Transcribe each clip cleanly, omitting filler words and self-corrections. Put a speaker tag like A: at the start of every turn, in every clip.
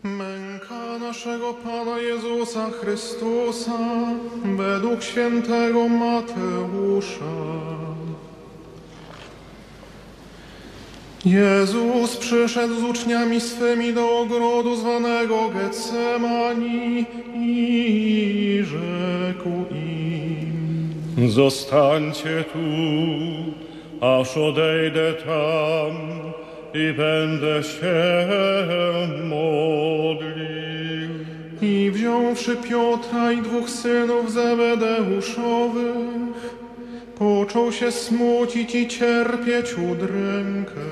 A: Męka naszego Pana Jezusa Chrystusa według świętego Mateusza. Jezus przyszedł z uczniami swymi do ogrodu zwanego Getsemani i rzekł im:
B: Zostańcie tu, aż odejdę tam i będę się modlił.
A: I wziąwszy Piotra i dwóch synów Zebedeuszowych, począł się smucić i cierpieć udrękę.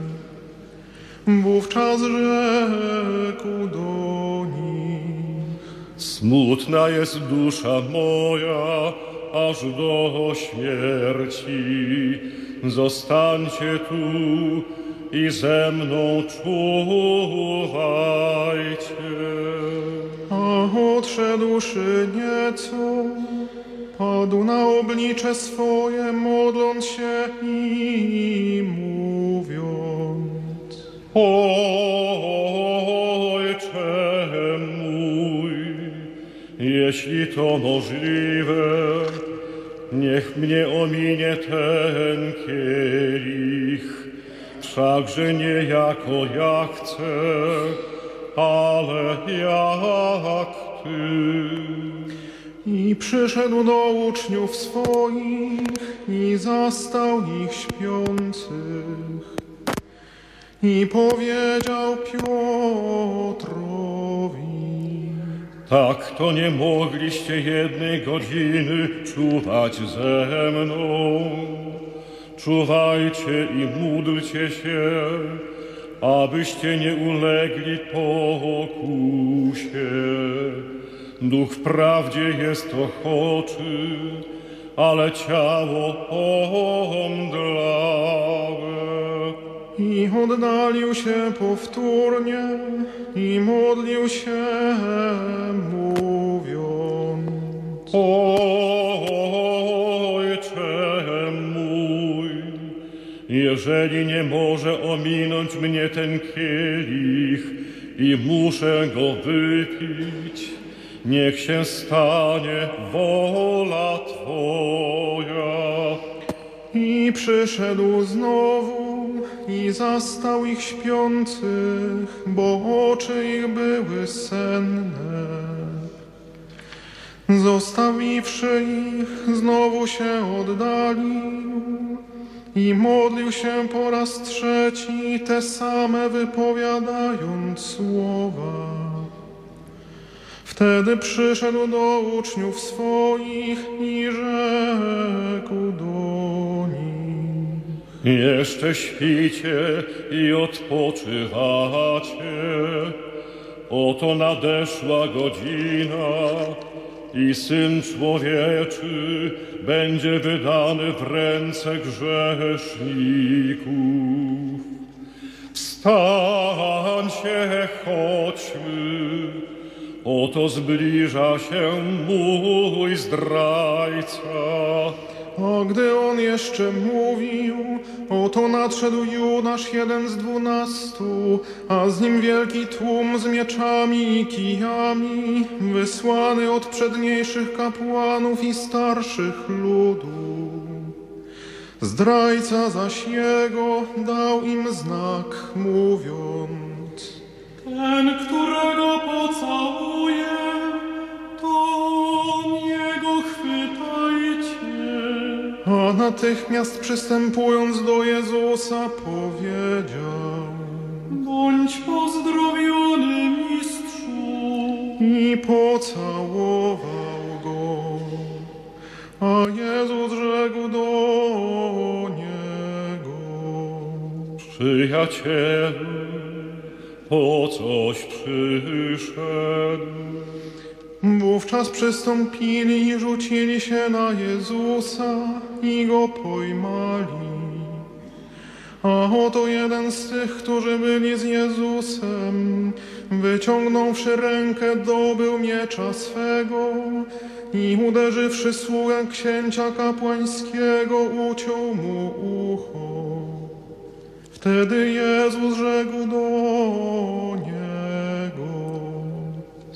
A: Wówczas rzekł do nich:
B: Smutna jest dusza moja, aż do śmierci. Zostańcie tu i ze mną czuwajcie.
A: A odszedłszy nieco, padł na oblicze swoje, modląc się i mówiąc:
B: Ojcze mój, jeśli to możliwe, niech mnie ominie ten kielich, wszakże nie jako ja chcę, ale jak Ty.
A: I przyszedł do uczniów swoich i zastał ich śpiących. I powiedział Piotrowi:
B: Tak to nie mogliście jednej godziny czuwać ze mną. Czuwajcie i módlcie się, abyście nie ulegli pokusie. Duch wprawdzie jest ochoczy, ale ciało omdlałe.
A: I oddalił się powtórnie i modlił się, mówiąc:
B: Ojcze mój, jeżeli nie może ominąć mnie ten kielich i muszę go wypić, niech się stanie wola Twoja.
A: I przyszedł znowu i zastał ich śpiących, bo oczy ich były senne. Zostawiwszy ich, znowu się oddalił i modlił się po raz trzeci, te same wypowiadając słowa. Wtedy przyszedł do uczniów swoich i rzekł do nich:
B: Jeszcze śpicie i odpoczywacie. Oto nadeszła godzina i Syn Człowieczy będzie wydany w ręce grzeszników. Wstańcie, chodźmy. Oto zbliża się mój zdrajca.
A: A gdy on jeszcze mówił, oto nadszedł Judasz, jeden z 12, a z nim wielki tłum z mieczami i kijami, wysłany od przedniejszych kapłanów i starszych ludu. Zdrajca zaś jego dał im znak, mówiąc:
C: Ten, którego pocałuję, to jego chwytajcie.
A: A natychmiast przystępując do Jezusa powiedział:
C: Bądź pozdrowiony, mistrzu.
A: I pocałował go. A Jezus rzekł do niego:
B: Przyjacielu, po coś przyszedł?
A: Wówczas przystąpili i rzucili się na Jezusa i go pojmali. A oto jeden z tych, którzy byli z Jezusem, wyciągnąwszy rękę, dobył miecza swego i uderzywszy sługę księcia kapłańskiego, uciął mu ucho. Wtedy Jezus rzekł do niego: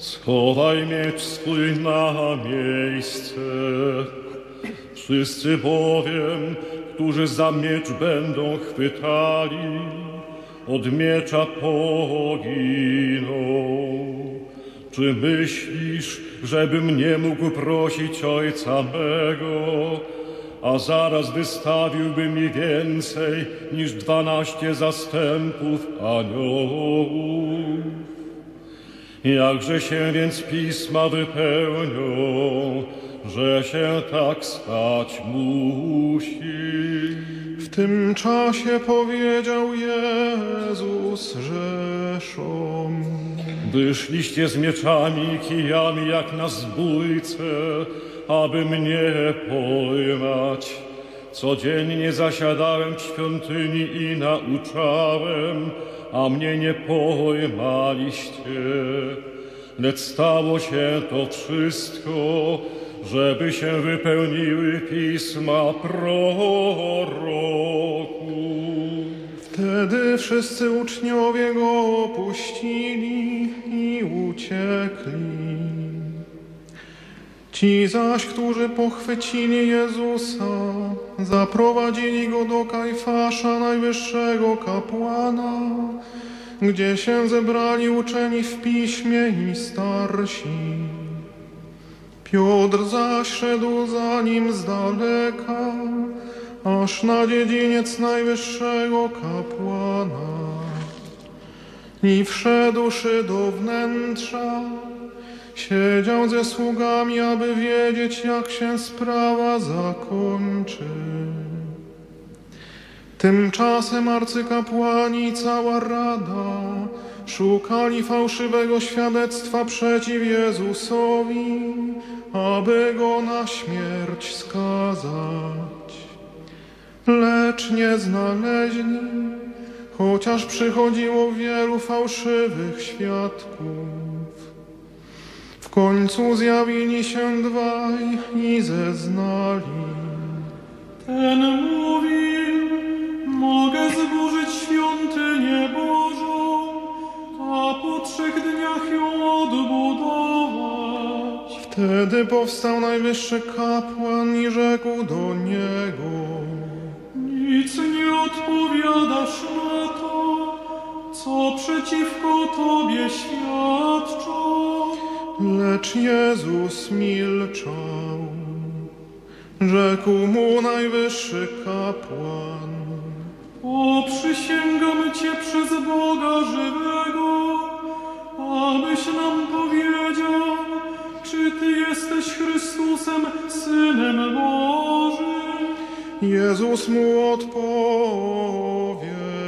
B: Schowaj miecz swój na miejsce. Wszyscy bowiem, którzy za miecz będą chwytali, od miecza poginą. Czy myślisz, żebym nie mógł prosić Ojca mego, a zaraz wystawiłby mi więcej niż 12 zastępów aniołów? Jakże się więc pisma wypełnią, że się tak stać musi.
A: W tym czasie powiedział Jezus rzeszom:
B: Wyszliście z mieczami i kijami jak na zbójce, aby mnie pojmać. Codziennie zasiadałem w świątyni i nauczałem, a mnie nie pojmaliście. Lecz stało się to wszystko, żeby się wypełniły pisma proroków.
A: Wtedy wszyscy uczniowie go opuścili i uciekli. Ci zaś, którzy pochwycili Jezusa, zaprowadzili go do Kajfasza, najwyższego kapłana, gdzie się zebrali uczeni w piśmie i starsi. Piotr zaś szedł za nim z daleka, aż na dziedziniec najwyższego kapłana. I wszedłszy do wnętrza, siedział ze sługami, aby wiedzieć, jak się sprawa zakończy. Tymczasem arcykapłani i cała rada szukali fałszywego świadectwa przeciw Jezusowi, aby go na śmierć skazać. Lecz nie znaleźli, chociaż przychodziło wielu fałszywych świadków. W końcu zjawili się dwaj i zeznali:
C: Ten mówił: mogę zburzyć świątynię Bożą, a po 3 dniach ją odbudować.
A: Wtedy powstał najwyższy kapłan i rzekł do niego:
C: Nic nie odpowiadasz na to, co przeciwko Tobie świadczą.
A: Lecz Jezus milczał. Rzekł mu najwyższy kapłan:
C: Poprzysięgam Cię przez Boga żywego, abyś nam powiedział, czy Ty jesteś Chrystusem, Synem Bożym.
A: Jezus mu odpowiedział: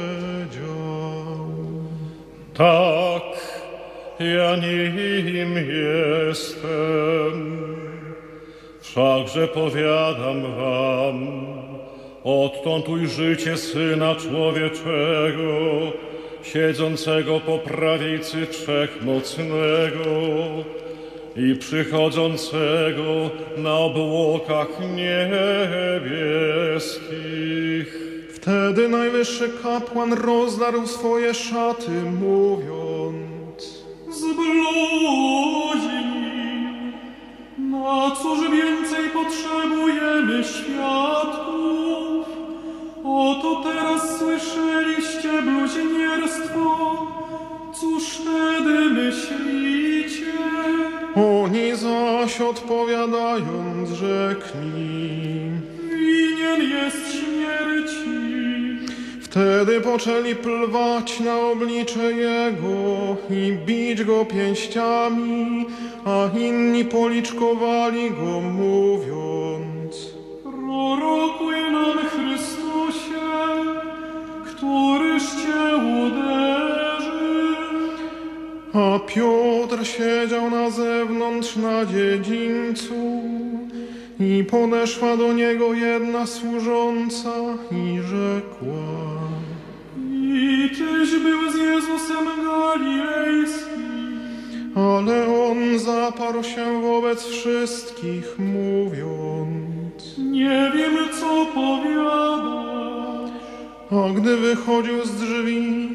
B: Tak, ja nim jestem. Wszakże powiadam wam, odtąd ujrzycie Syna Człowieczego, siedzącego po prawicy Wszechmocnego i przychodzącego na obłokach niebieskich.
A: Wtedy najwyższy kapłan rozdarł swoje szaty, mówiąc:
C: Zbluźni! Na cóż więcej potrzebujemy świadków? Oto teraz słyszeliście bluźnierstwo. Cóż wtedy myślicie?
A: Oni zaś odpowiadając rzekli:
C: Winien jest śmierci.
A: Wtedy poczęli plwać na oblicze Jego i bić Go pięściami, a inni policzkowali Go, mówiąc:
C: Prorokuj nam, Chrystusie, któryż Cię uderzy.
A: A Piotr siedział na zewnątrz na dziedzińcu i podeszła do niego jedna służąca i rzekła:
C: I Tyś był z Jezusem Galilejskim.
A: Ale on zaparł się wobec wszystkich, mówiąc:
C: Nie wiem, co powiadać.
A: A gdy wychodził z drzwi,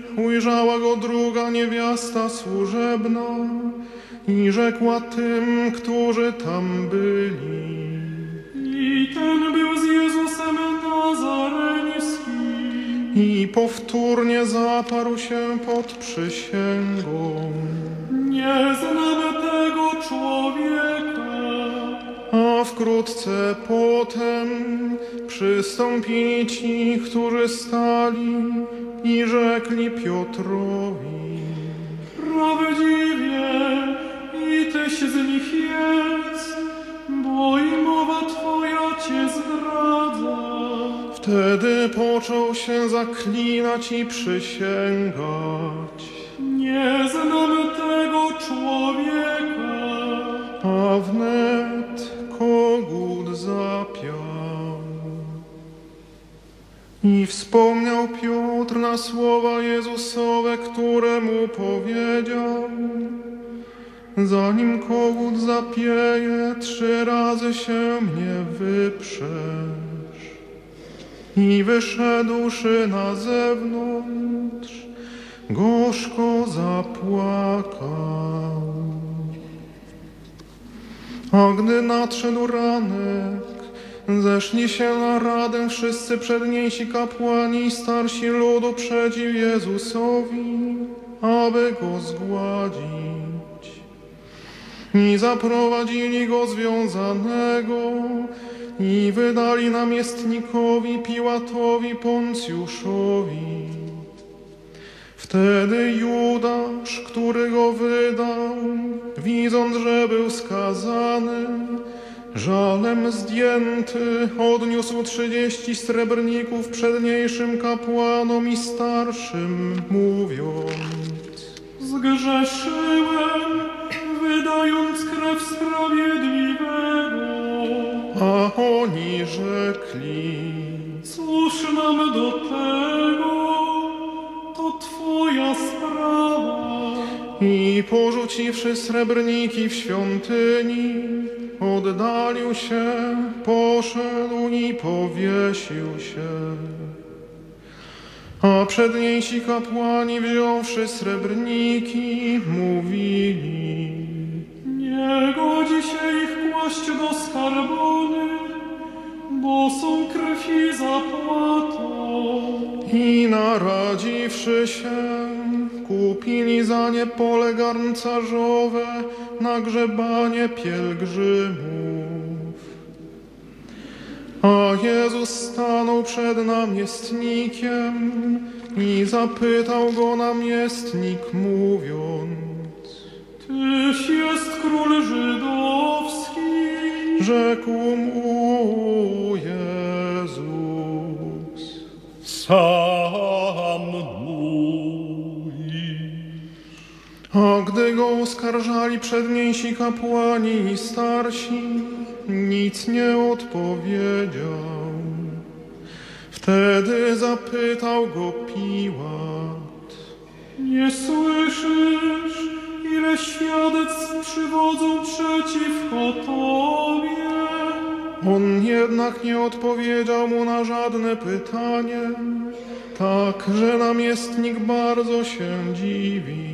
A: ujrzała go druga niewiasta służebna i rzekła tym, którzy tam byli.
C: I ten był z Jezusem Nazareńskim.
A: I powtórnie zaparł się pod przysięgą.
C: Nie znamy tego człowieka.
A: A wkrótce potem przystąpili ci, którzy stali i rzekli Piotrowi:
C: Prawdziwie, i tyś z nich jest, bo i mowa Twoja Cię zdradza.
A: Wtedy począł się zaklinać i przysięgać.
C: Nie znamy tego człowieka.
A: A wnet kogut zapiał. I wspomniał Piotr na słowa Jezusowe, które mu powiedział: zanim kogut zapieje, 3 razy się mnie wyprzesz. I wyszedłszy na zewnątrz, gorzko zapłakał. A gdy nadszedł ranek, zeszli się na radę wszyscy przedniejsi kapłani i starsi ludu przeciw Jezusowi, aby go zgładzić. I zaprowadzili go związanego i wydali namiestnikowi Piłatowi Poncjuszowi. Wtedy Judasz, który go wydał, widząc, że był skazany, żalem zdjęty, odniósł 30 srebrników przedniejszym kapłanom i starszym, mówiąc:
C: Zgrzeszyłem, wydając krew sprawiedliwego.
A: A oni rzekli:
C: Cóż nam do tego? To Twoja sprawa.
A: I porzuciwszy srebrniki w świątyni, oddalił się, poszedł i powiesił się. A przedniejsi kapłani, wziąwszy srebrniki, mówili:
C: Nie godzi się ich kłaść do skarbony, bo są krwi zapłatą.
A: I naradziwszy się, kupili za nie pole garncarzowe na grzebanie pielgrzymów. A Jezus stanął przed namiestnikiem i zapytał go namiestnik, mówiąc:
C: Tyś jest król żydowski?
A: Rzekł mu Jezus:
B: Sam mówisz.
A: A gdy go oskarżali przedniejsi kapłani i starsi, nic nie odpowiedział. Wtedy zapytał go Piłat:
C: Nie słyszysz, ile świadectw przywodzą przeciwko Tobie?
A: On jednak nie odpowiedział mu na żadne pytanie, tak że namiestnik bardzo się dziwił.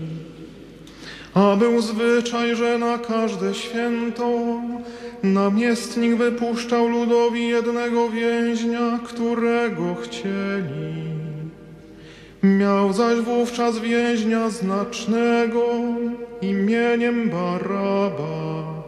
A: A był zwyczaj, że na każde święto namiestnik wypuszczał ludowi jednego więźnia, którego chcieli. Miał zaś wówczas więźnia znacznego imieniem Barabasz.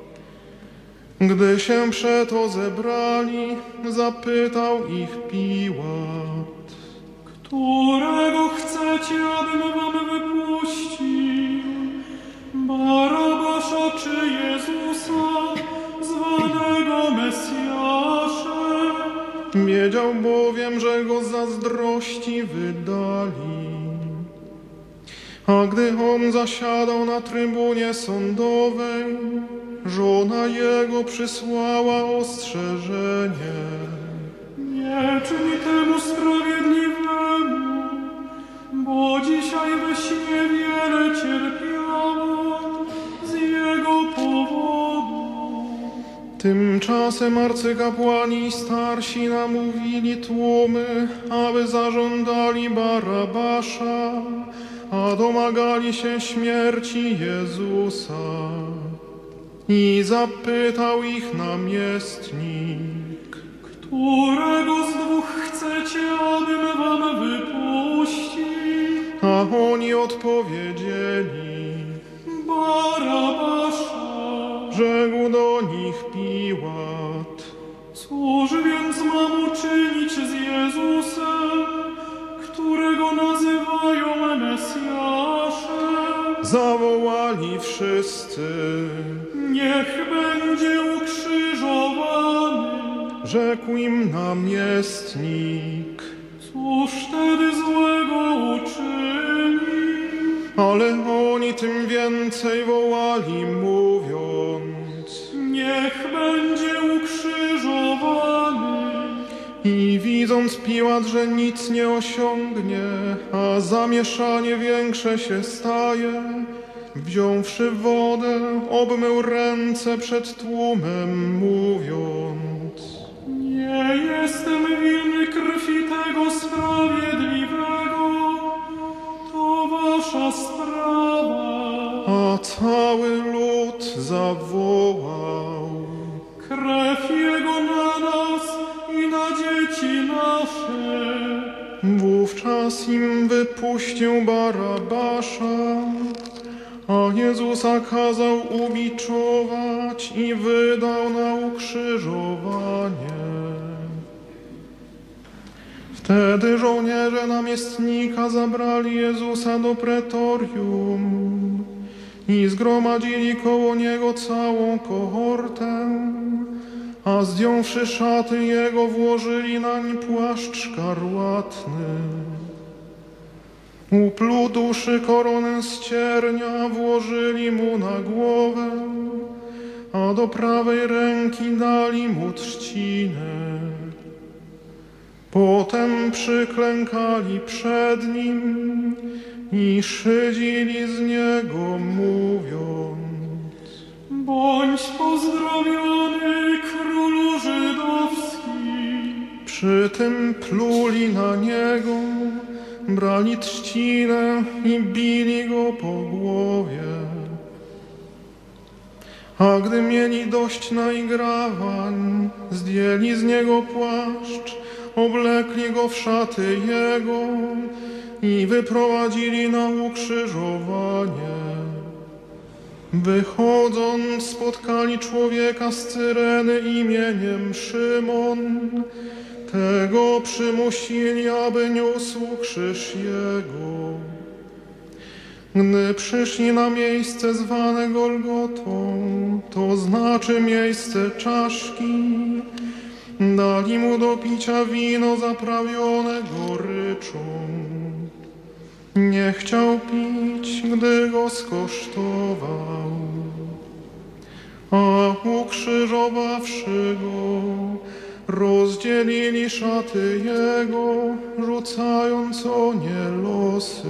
A: Gdy się przeto zebrali, zapytał ich Piłat:
C: Którego chcecie, abym wam wypuścił? Barabasza czy Jezusa, zwanego Mesjaszem?
A: Wiedział bowiem, że go z zazdrości wydali. A gdy on zasiadał na trybunie sądowej, żona jego przysłała ostrzeżenie:
C: Nie czyń temu sprawiedliwemu, bo dzisiaj we śnie wiele cierpiałam z jego powodu.
A: Tymczasem arcykapłani i starsi namówili tłumy, aby zażądali Barabasza, a domagali się śmierci Jezusa. I zapytał ich namiestnik:
C: Którego z dwóch chcecie, abym wam wypuścił?
A: A oni odpowiedzieli:
C: Barabasza.
A: Rzekł do nich Piłat:
C: Cóż więc mam uczynić z Jezusem, którego nazywają Mesjaszem?
A: Zawołali wszyscy:
C: Niech będzie ukrzyżowany.
A: Rzekł im namiestnik:
C: Cóż tedy złego uczynił?
A: Ale oni tym więcej wołali, mówiąc:
C: Niech będzie ukrzyżowany.
A: I widząc Piłat, że nic nie osiągnie, a zamieszanie większe się staje, wziąwszy wodę, obmył ręce przed tłumem, mówiąc:
C: Nie jestem winny krwi tego sprawiedliwego, to wasza sprawa.
A: A cały lud zawołał:
C: Krew Jego na nas i na dzieci nasze.
A: Wówczas im wypuścił Barabasza, a Jezusa kazał ubiczować i wydał na ukrzyżowanie. Wtedy żołnierze namiestnika zabrali Jezusa do pretorium i zgromadzili koło Niego całą kohortę, a zdjąwszy szaty Jego, włożyli nań płaszcz szkarłatny. Uplutłszy koronę z ciernia, włożyli Mu na głowę, a do prawej ręki dali Mu trzcinę. Potem przyklękali przed Nim i szydzili z Niego, mówiąc:
C: Bądź pozdrowiony, królu żydowski.
A: Przy tym pluli na Niego, brali trzcinę i bili Go po głowie. A gdy mieli dość naigrawań, zdjęli z Niego płaszcz, oblekli Go w szaty Jego i wyprowadzili na ukrzyżowanie. Wychodząc, spotkali człowieka z Cyreny imieniem Szymon. Tego przymusili, aby niósł krzyż Jego. Gdy przyszli na miejsce zwane Golgotą, to znaczy miejsce czaszki, dali Mu do picia wino zaprawione goryczą. Nie chciał pić, gdy go skosztował. A ukrzyżowawszy Go, rozdzielili szaty Jego, rzucając o nie losy.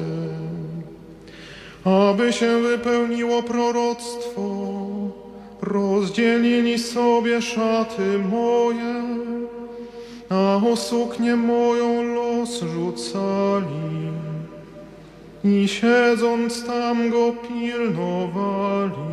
A: Aby się wypełniło proroctwo, rozdzielili sobie szaty moje, a o suknię moją los rzucali. I siedząc tam Go pilnowali.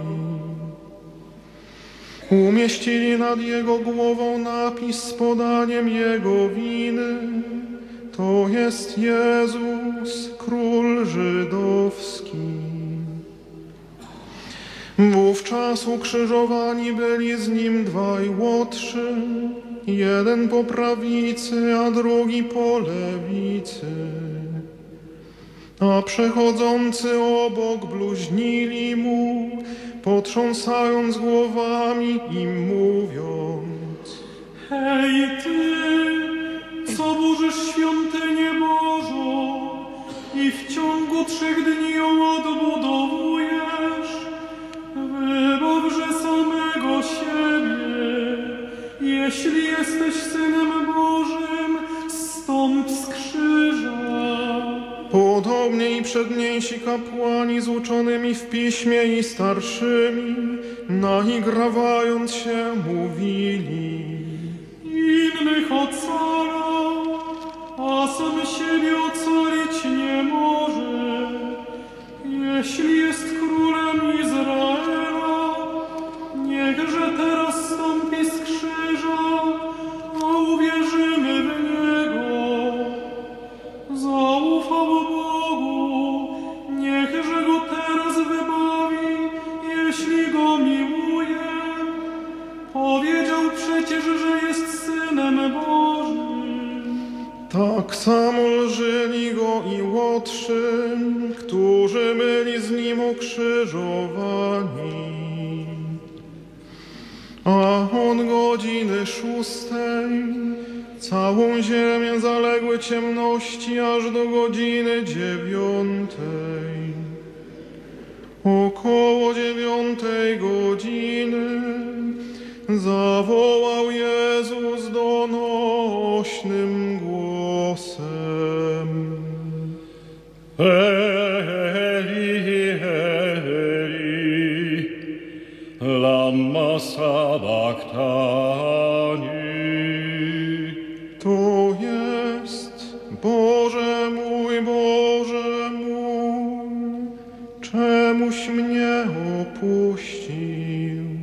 A: Umieścili nad Jego głową napis z podaniem Jego winy: to jest Jezus, Król Żydowski. Wówczas ukrzyżowani byli z Nim dwaj łotrzy, jeden po prawicy, a drugi po lewicy. A przechodzący obok bluźnili Mu, potrząsając głowami i mówiąc:
C: Hej Ty, co burzysz świątynię Bożą i w ciągu 3 dni ją odbudowujesz, wybawże samego siebie. Jeśli jesteś Synem Bożym, zstąp z krzyża.
A: Podobnie i przedniejsi kapłani z uczonymi uczonymi w piśmie i starszymi, naigrawając się, mówili:
C: Innych ocala, a sam siebie ocalić nie może. Jeśli jest królem Izraela, niechże teraz stąpi z krzyża, a uwierzymy w Niego. Zaufał Bogu, niechże Go teraz wybawi, jeśli Go miłuje. Powiedział przecież, że jest Synem Bożym.
A: Tak samo lżyli Go i łotrzy, którzy byli z Nim ukrzyżowani. A od godziny 6 całą ziemię zaległy ciemności aż do godziny 9. Około 9 godziny zawołał Jezus donośnym głosem:
B: Eli, Eli, lama sabachthani.
A: To jest: Boże mój, czemuś mnie opuścił?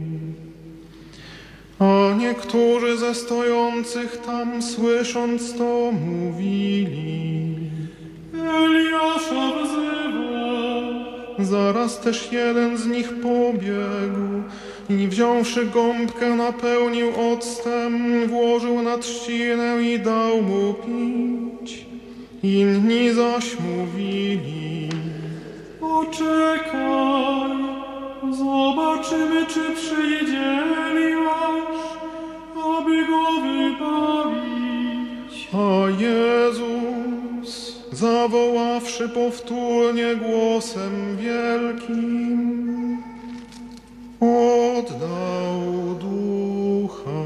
A: A niektórzy ze stojących tam, słysząc to, mówili:
C: Eliasza wzywa.
A: Zaraz też jeden z nich pobiegł i wziąwszy gąbkę, napełnił octem, włożył na trzcinę i dał mu pić. Inni zaś mówili:
C: Poczekaj, zobaczymy, czy przyjdzie Eliasz, aby go wybawić.
A: A Jezus, zawoławszy powtórnie głosem wielkim, oddał ducha.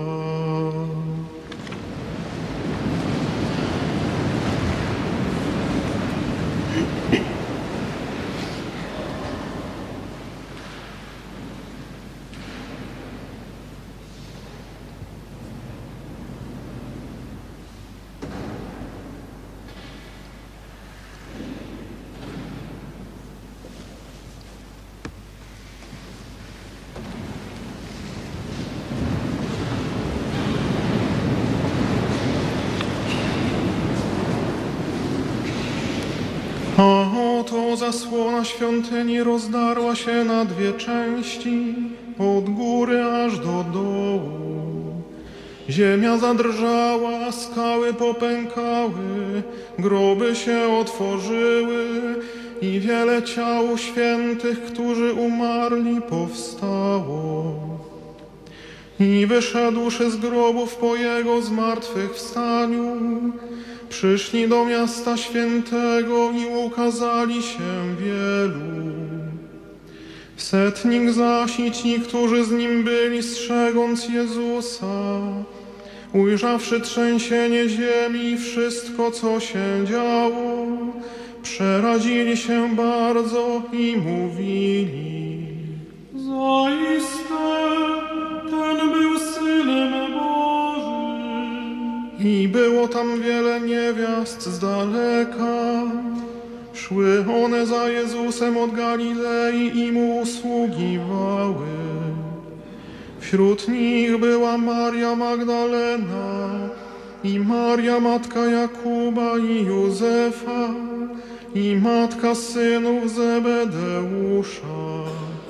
A: A oto zasłona świątyni rozdarła się na 2 części, od góry aż do dołu. Ziemia zadrżała, skały popękały, groby się otworzyły i wiele ciał świętych, którzy umarli, powstało. I wyszedłszy z grobów po Jego zmartwychwstaniu, przyszli do miasta świętego i ukazali się wielu. Setnik zaś i ci, którzy z nim byli, strzegąc Jezusa, ujrzawszy trzęsienie ziemi i wszystko, co się działo, przeradzili się bardzo i mówili:
C: Zaiste, ten był Synem Bożym.
A: I było tam wiele niewiast z daleka. Szły one za Jezusem od Galilei i Mu usługiwały. Wśród nich była Maria Magdalena i Maria, matka Jakuba i Józefa, i matka synów Zebedeusza.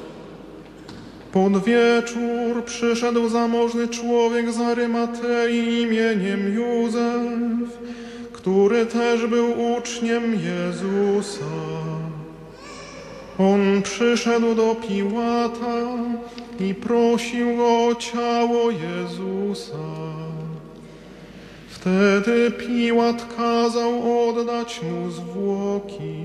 A: Pod wieczór przyszedł zamożny człowiek z Arymatei imieniem Józef, który też był uczniem Jezusa. On przyszedł do Piłata i prosił go o ciało Jezusa. Wtedy Piłat kazał oddać mu zwłoki.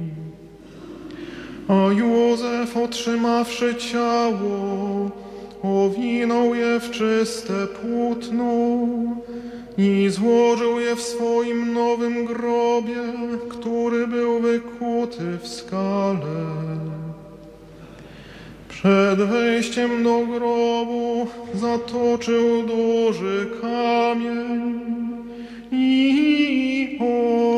A: A Józef, otrzymawszy ciało, owinął je w czyste płótno i złożył je w swoim nowym grobie, który był wykuty w skale. Przed wejściem do grobu zatoczył duży kamień i